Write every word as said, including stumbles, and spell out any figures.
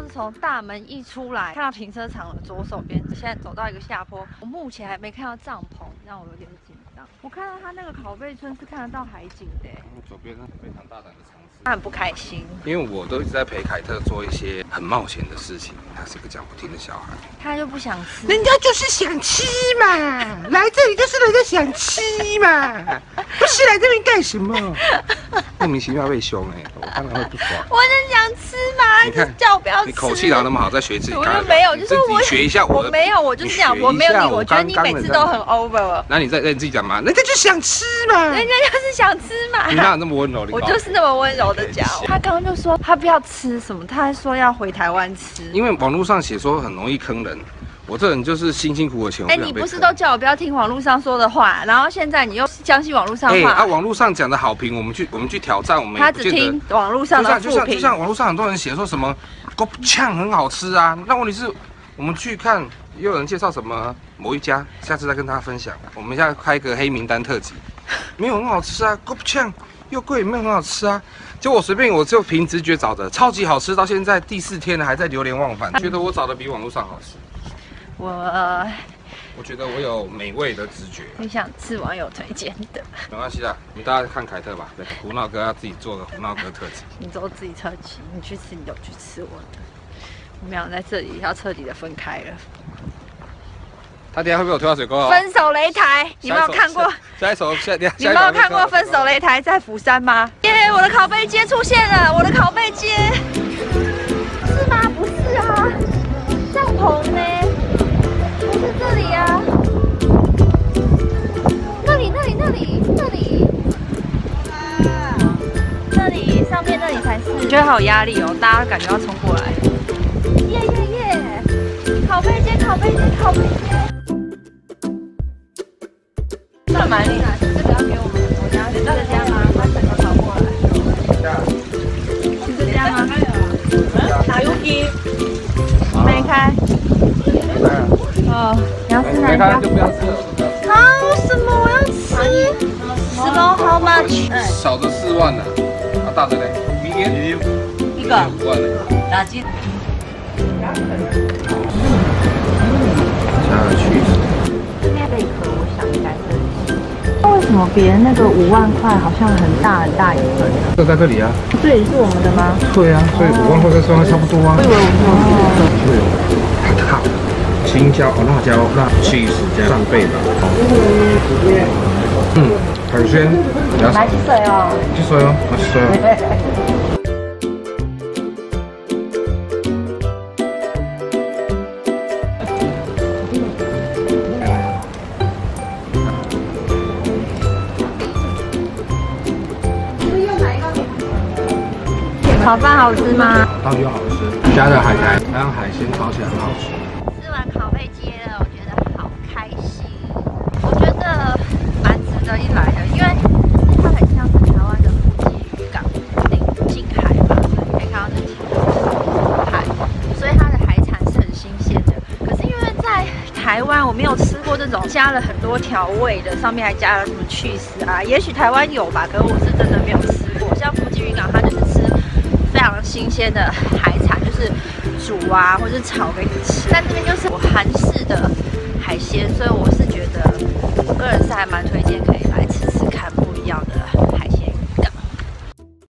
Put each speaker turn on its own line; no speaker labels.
从大门一出来，看到停车场的左手边，现在走到一个下坡，我目前还没看到帐篷，让我有点紧张。我看到他那个拷贝村是看得到海景的，
左边是非常大胆的尝试。
他很不开心，
因为我都一直在陪凯特做一些很冒险的事情，他是个讲不听的小孩。
他就不想吃，
人家就是想吃嘛，来这里就是人家想吃嘛，不是来这边干什么？
莫名其妙被凶哎、欸，我当然会不爽。
我就想吃嘛，
你看
叫我不要吃。
你口气哪那么好，在学自己
我
刚才
就没有，就是我
学一下我的。
我没有，我就是讲我没有你，我觉得你每次都很 over。
那你再你自己讲嘛，
人家就想吃嘛，
人家就是想吃嘛。
你哪有那么温柔？
我就是那么温柔的讲。他刚刚就说他不要吃什么，他还说要回台湾吃。
因为网络上写说很容易坑人。我这人就是辛辛苦苦的钱。
哎，你不是都叫我不要听网络上说的话，然后现在你又相信网络上话？
哎，啊，网络上讲的好评，我们去我们去挑战，我们
他只听网络上的负评。
就像就像网络上很多人写说什么狗呛很好吃啊，那问题是，我们去看，也有人介绍什么某一家，下次再跟大家分享。我们现在开一个黑名单特辑，没有很好吃啊，狗呛又贵，没有很好吃啊。就我随便，我就凭直觉找的，超级好吃，到现在第四天了，还在流连忘返，觉得我找的比网络上好吃。
我，呃、
我觉得我有美味的直觉。
很想吃网友推荐的。
没关系啦，你大家看凯特吧。胡闹哥要自己做个胡闹哥特辑。
你都自己特辑，你去吃你就去吃我的。我们俩在这里要彻底的分开了。
他等下会被我推到水沟哦。
分手擂台，你有没有看过？
下一首，下下
你有没有看过分手擂台在釜山吗？耶，我的拷贝街出现了，我的拷贝街。是吗？不是啊，帐篷呢？不是这里啊，那里那里那里那里，那里上面那里才是。觉得好有压力哦，大家感觉要冲过来。耶耶耶！拷贝街，拷贝街，拷贝街。这蛮厉害，这个要给我们很多家，是这家吗？他整个跑过来。是这家吗？打游击。没开。
没开啊。
哦，你要吃哪一家？
就不要吃了。
啊，什么？我要吃。Slow how much？
小的四万呢，啊大的嘞？明年
一个
五万嘞。
垃圾。
加了去死。
贝壳，我想应该是。为什么别人那个五万块好像很大很大一份？
这在这里啊。
这也是我们的吗？
对啊，所以五万块跟四万块差不多啊。
我以为我们有。
对哦。好。青椒、哦、辣椒、辣 cheese 加上贝吧。嗯，海鲜。
买几水哦？
几水哦？买几水哦？
炒饭好吃吗？
当然好吃，加的海苔还有海鲜炒起来很好吃。
吃完拷贝街了，我觉得好开心。我觉得蛮值得一来的，因为它很像是台湾的富基渔港临近海嘛，所以你可以看到这几个海，所以它的海产是很新鲜的。可是因为在台湾我没有吃过这种加了很多调味的，上面还加了什么去丝啊，也许台湾有吧，可是我是真的没有吃过。像富基渔港，它就是吃非常新鲜的海产，就是煮啊，或是炒给你吃。但这边就是韩式的海鲜，所以我是觉得，我个人是还蛮推荐